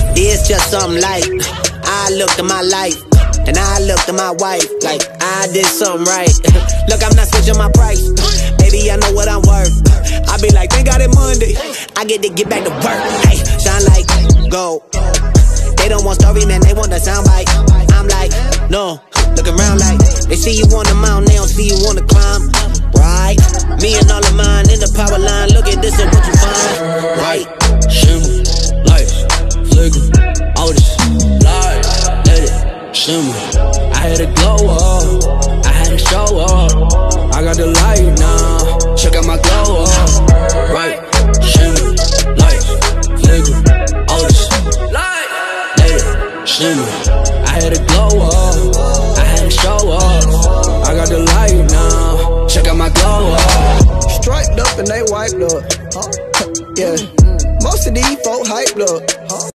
It's just something like I looked at my life and I looked at my wife like I did something right. Look, I'm not switching my price. Baby, I know what I'm worth. I be like, thank God it's Monday. I get to get back to work. Hey, shine like gold. They don't want story, man, they want the soundbite. I'm like, no, look around like they see you on the mountain, they don't see you on the climb. Right, me and all of mine in the power line. Look at this and what you find. Right, shimmer, lights, flicker, all this light, let it shimmer. I had to glow up, I had to show up. I got the light now, check out my glow up. Right, shimmer, lights, flicker, all this light, let it shimmer. I had to glow up, I had to show up. I got the light now, check out my glow up. Striped up and they wiped up. Yeah, most of these folk hyped up.